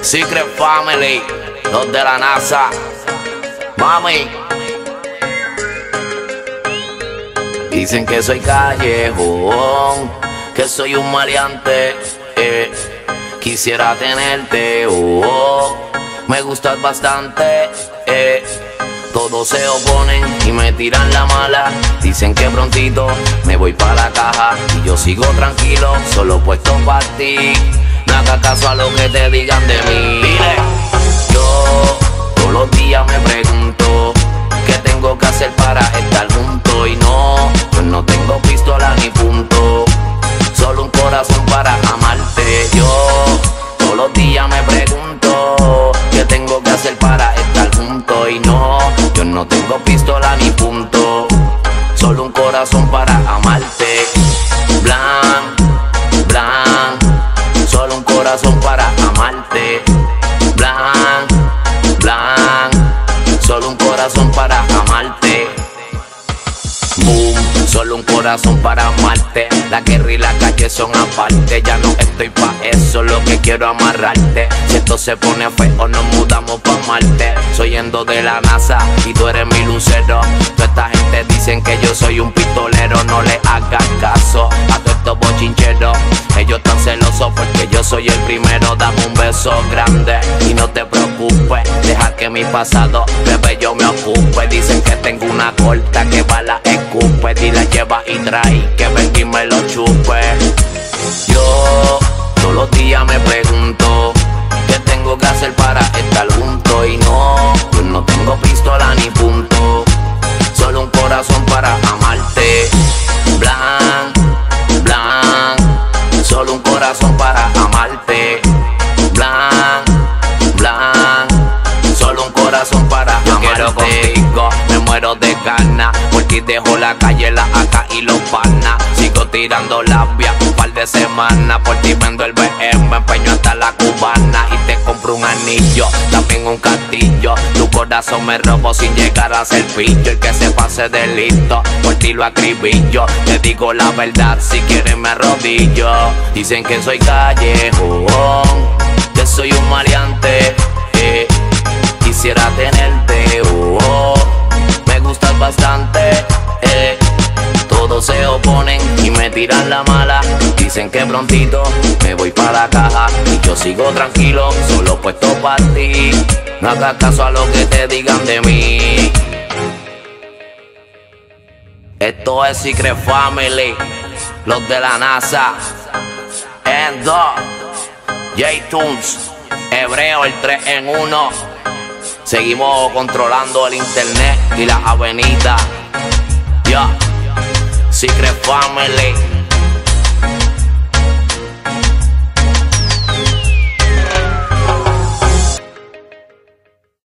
Secret Family, los de la NASA. Mami, dicen que soy callejón, que soy un maleante, quisiera tenerte, me gustas bastante, todos se oponen y me tiran la mala. Dicen que prontito me voy pa' la caja y yo sigo tranquilo, solo puesto pa' ti. No hagas caso a lo que te digan de mí. Dile, yo todos los días me pregunto qué tengo que hacer para estar juntos. Y no, pues no tengo pistola ni punto, solo un corazón para amarte. Yo todos los días me pregunto qué tengo que hacer para estar juntos. Y no, yo no tengo pistola ni punto, solo un corazón para amarte. Blan, blan, solo un corazón para amarte. Blan, blan, solo un corazón para amarte. Boom, solo un corazón para amarte. La guerra y la calle son aparte. Ya no estoy pa' eso, lo que quiero amarrarte. Si esto se pone feo, nos mudamos pa' Marte. Soy Endo de la NASA y tú eres mi lucero. Toda esta gente dicen que yo soy un pistolero. No le hagas caso a todos estos bochincheros. Ellos están celosos porque yo soy el primero. Dame un beso grande y no te preocupes. Deja que mi pasado, bebé, yo me ocupe. Dicen que tengo una corta que va la escupe. Dile lleva y trae, que ven y me lo chupe. Yo todos los días me pregunto qué tengo que hacer para estar juntos. Y no, yo no tengo pistola ni punto, solo un corazón para amarte. Blan, blan, solo un corazón para amarte. Blan, blan, solo un corazón para amarte. Yo quiero contigo, me muero de ganas. Por ti dejo la calle, la AK y los panas. Sigo tirando labia un par de semanas. Por ti vendo el BM, empeño hasta la cubana. Y te compro un anillo, también un castillo. Tu corazón me robo sin llegar a ser pillo. El que se pase de listo, por ti lo acribillo. Te digo la verdad, si quieres me arrodillo. Dicen que soy callejón, que soy un maleante, quisiera tenerte, me gustas bastante, todos se oponen y me tiran la mala. Dicen que prontito me voy para la caja y yo sigo tranquilo, solo puesto para ti. No hagas caso a lo que te digan de mí. Esto es Secret Family, los de la NASA. Endo, J-Tunes, Hebreo, el 3 en 1. Seguimos controlando el internet y la avenida. Yeah, Secret Family.